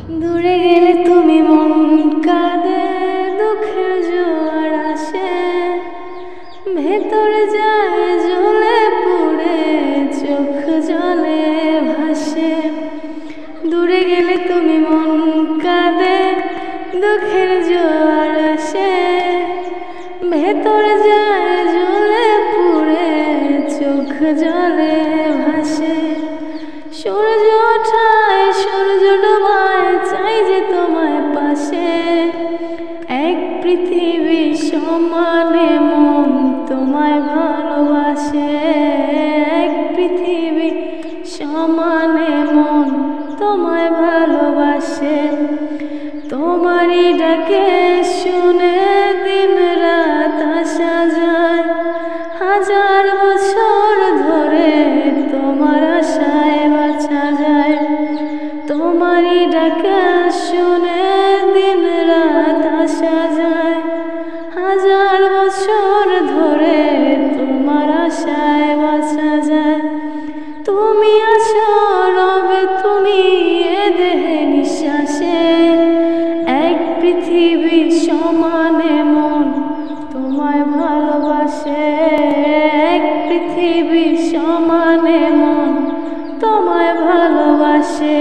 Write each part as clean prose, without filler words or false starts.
দূরে গেলে তুমি মন কাঁদে, দুঃখের জোয়ার আসে, ভেতরে যায় জ্বলে পুড়ে, চোখ জলে ভাসে। দূরে গেলে তুমি মন কাঁদে, দুঃখের জোয়ার আসে, ভেতরে যায় জ্বলে পুড়ে, চোখ জলে ভাসে। সূর্য ওঠায় সূর্য ডোবায়, চাই যে তোমায় পাশে। এক পৃথিবী সমানে মন তোমায় ভালোবাসে, এক পৃথিবী সমানে মন তোমায় ভালোবাসে। তোমারই ডাকে শুনে দিন রাত আসা যায়, হাজার বছর ধরে তোমার আশায় বাঁচা যায়। তোমারই ডাকে শুনে দিন রাত আসা যায়, হাজার বছর ধরে তোমার আশায় বাঁচা যায়। তুমি আছো রবে তুমি এ দেহে নিঃশ্বাসে, এক পৃথিবী সমানে মন তোমায় ভালোবাসে, এক পৃথিবী সমানে মন তোমায় ভালোবাসে।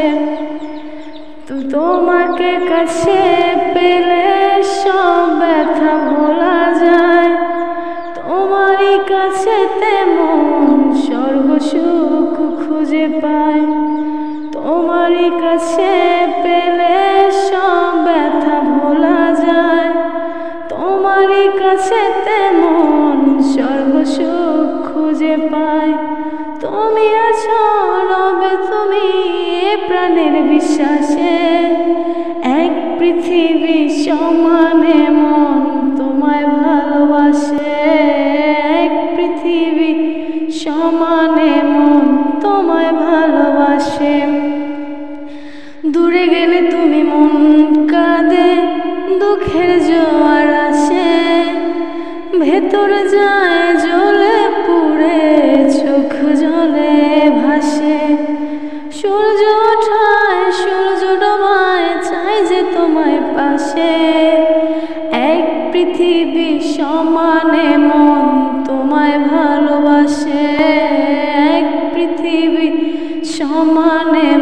তোমাকে কাছে পেলে সব ব্যথা ভোলা যায়, তোমারই কাছেতে মন স্বর্গ সুখ খুঁজে পায়। তোমারই কাছে পেলে সব ব্যথা ভোলা যায়, তোমারই কাছেতে মন স্বর্গ সুখ খুঁজে পায়। তুমি আছো রবে তুমি এ প্রাণের বিশ্বাসে, এক পৃথিবী সমানে মন তোমায় ভালোবাসে, এক পৃথিবী সমানে মন তোমায় ভালোবাসে। দূরে গেলে তুমি মন কাঁদে, দুঃখের জোয়ার আসে, ভেতরে যায় জ্বলে পুড়ে, চোখ জলে ভাসে। সূর্য ওঠায় সূর্য ডোবায়, চাই যে তোমায় পাশে। এক পৃথিবী সমানে মন তোমায় ভালোবাসে, এক পৃথিবী সমানে